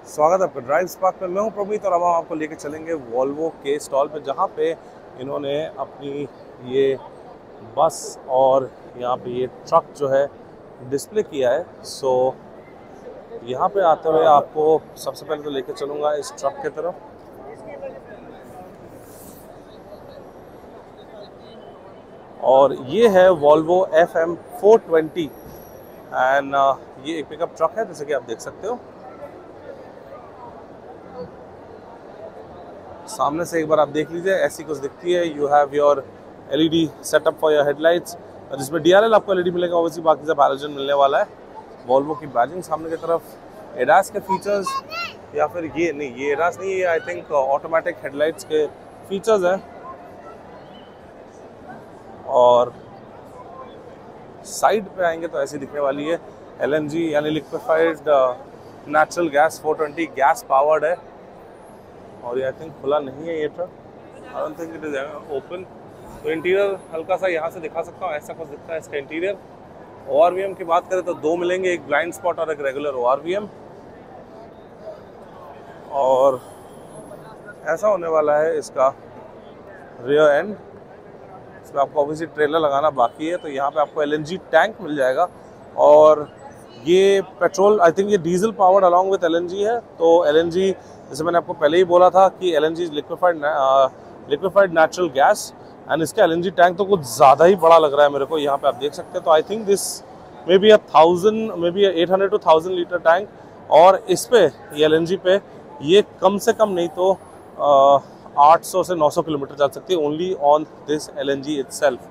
स्वागत है आपका ड्राइव स्पार्क में। मैं हूं प्रमीत और अब हम आपको लेके चलेंगे वॉल्वो के स्टॉल पे, जहां पे इन्होंने अपनी ये बस और यहाँ पे ये ट्रक जो है डिस्प्ले किया है। सो यहाँ पे आते हुए आपको सबसे पहले तो लेके चलूँगा इस ट्रक की तरफ। और ये है वॉल्वो FM420 एंड ये एक पिकअप ट्रक है, जैसे कि आप देख सकते हो। सामने से एक बार आप देख लीजिए, ऐसी कुछ दिखती है। You have your LED setup for your headlights, जिसमें DRL आपको LED मिलेगा, ऑब्वियसली बाकी सब हैलोजन मिलने वाला है। वॉल्वो की बैजिंग सामने की तरफ। एडास के फीचर्स या फिर ये नहीं, ये एडास नहीं, ये आई थिंक ऑटोमेटिक हेडलाइट्स के फीचर्स हैं। और साइड पे आएंगे तो ऐसी दिखने वाली है। LNG यानी liquefied natural gas 420 gas powered है। और ये आई थिंक खुला नहीं है ये truck, I don't think it is open. तो इंटीरियर हल्का सा यहाँ से दिखा सकता हूँ, ऐसा कुछ दिखता है इसका इंटीरियर। ORVM की बात करें तो दो मिलेंगे, एक ब्लाइंड स्पॉट और एक रेगुलर ORVM। और ऐसा होने वाला है इसका रियर एंड। इसमें आपको ऑब्वियसली ट्रेलर लगाना बाकी है, तो यहाँ पे आपको LNG टैंक मिल जाएगा। और ये पेट्रोल, आई थिंक ये diesel powered along with LNG है। तो LNG, जैसे मैंने आपको पहले ही बोला था कि LNG liquefied natural gas, and इसका LNG टैंक तो कुछ ज़्यादा ही बड़ा लग रहा है मेरे को। यहाँ पे आप देख सकते हैं। तो I think this may be 800 to 1000 litre tank. और इस पे ये LNG पे ये कम से कम नहीं तो 800 से 900 किलोमीटर चल सकती है, only on this LNG itself.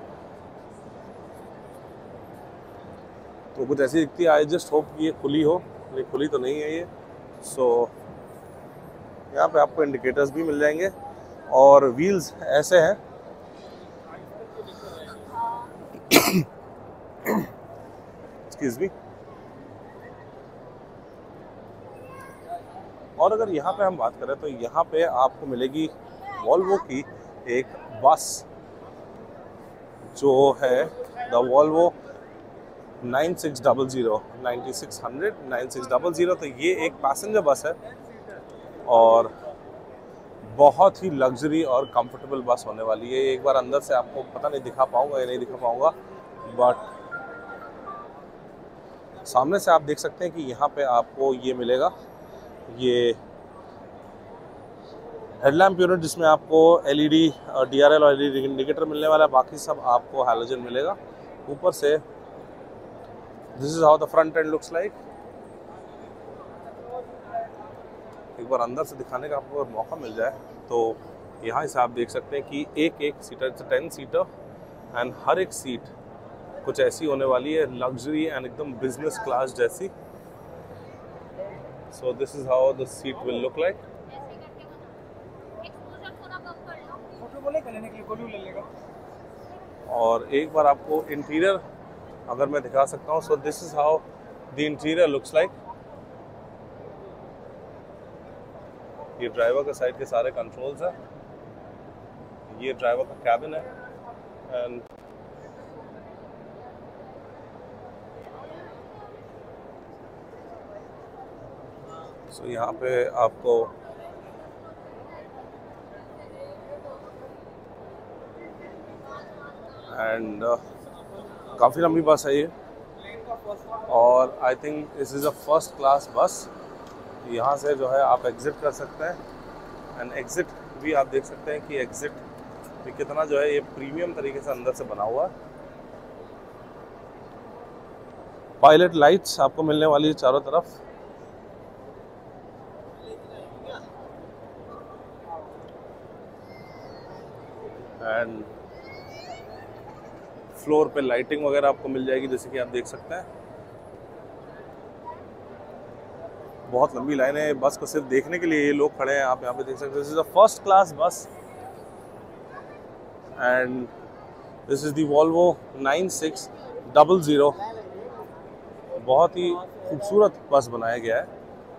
तो कुछ ऐसी दिखती है। आई जस्ट होप कि ये खुली हो, लेकिन खुली तो नहीं है ये। सो यहाँ पे आपको इंडिकेटर्स भी मिल जाएंगे और व्हील्स ऐसे हैं। Excuse me. और अगर यहाँ पे हम बात करें तो यहाँ पे आपको मिलेगी वॉल्वो की एक बस, जो है द वॉल्वो 9600 9600 9600। तो ये एक पैसेंजर बस है और बहुत ही लग्जरी और कंफर्टेबल बस होने वाली है। एक बार अंदर से आपको पता नहीं दिखा पाऊंगा या नहीं दिखा पाऊंगा, बट सामने से आप देख सकते हैं कि यहाँ पे आपको ये मिलेगा, ये हेडलैम्प यूनिट, जिसमें आपको LED DRL और LED इंडिकेटर मिलने वाला है। बाकी सब आपको हैलोजन मिलेगा ऊपर से। This is how the front end looks like. एक बार अंदर से दिखाने का आपको अगर मौका मिल जाए तो यहाँ से आप देख सकते हैं कि एक सीटर, 10 सीटर, एंड हर एक सीट कुछ ऐसी होने वाली है, लग्जरी एंड एकदम बिजनेस क्लास जैसी। So this is how the seat will look like. और एक बार आपको इंटीरियर अगर मैं दिखा सकता हूँ, so this is how the interior looks like. ये ड्राइवर के साइड के सारे कंट्रोल्स हैं, ये ड्राइवर का कैबिन है। एंड सो यहाँ पे आपको एंड काफ़ी लंबी बस है ये, और I think this is a first class bus. यहाँ से जो है आप एग्ज़िट कर सकते हैं, एंड एग्ज़िट भी आप देख सकते हैं कि एग्ज़िट भी कितना जो है ये प्रीमियम तरीके से अंदर से बना हुआ है। पायलट लाइट्स आपको मिलने वाली है चारों तरफ। एंड फ्लोर पे लाइटिंग वगैरह आपको मिल जाएगी, जैसे कि आप देख सकते हैं। बहुत लंबी लाइन है बस को सिर्फ देखने के लिए, ये लोग खड़े हैं, आप यहाँ पे देख सकते हैं। This is a first class bus and this is the Volvo 9600। बहुत ही खूबसूरत बस बनाया गया है।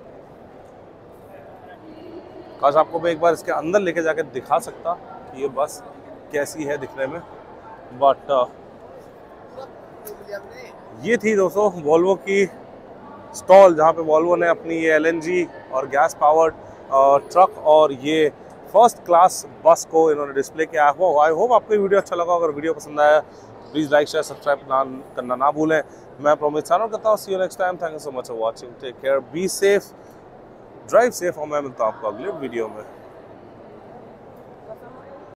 काश आपको मैं एक बार इसके अंदर लेके जाकर दिखा सकता कि ये बस कैसी है दिखने में, बट ये थी दोस्तों वॉल्वो की स्टॉल जहाँ पे वॉल्वो ने अपनी ये LNG और गैस पावर्ड ट्रक और ये फर्स्ट क्लास बस को इन्होंने डिस्प्ले किया है। आई होप आपको ये वीडियो अच्छा लगा। अगर वीडियो पसंद आया प्लीज़ लाइक शेयर सब्सक्राइब करना ना भूलें। मैं प्रोमित सानोर करता हूँ। See you next time. Thank you so much for watching. Take care, be safe, drive safe और मैं मिलता हूँ आपको अगले वीडियो में।